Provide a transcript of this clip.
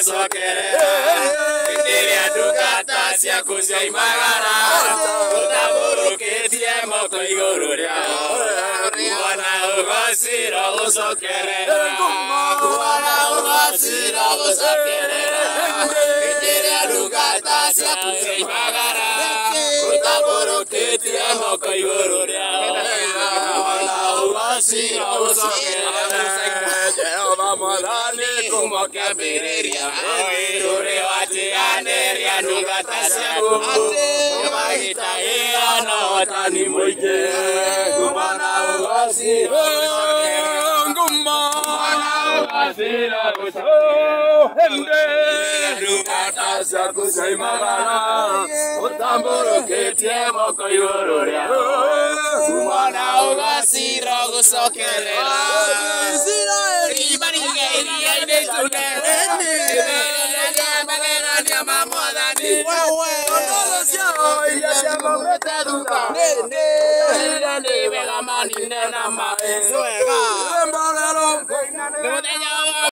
gucokerera ndiria ndungata ciaku cioimagara utamurukitie moko iguru riao mwana ugocira gucokerera mwana ugocira gucokerera ndiria ndungata ciaku cioimagara utamurukitie moko iguru riao mwana ugocira gucokerera Jehova Mwathani kuma kĩambĩrĩria tũrĩ watiganĩria ndungata ciaku magĩtahia na wotani mũingĩ kuma na ũgacira gucokerera ndungata ciaku cioimagara ũtambũrũkĩtie moko igũrũ rĩao kuma na ũgacira gucokerera Nena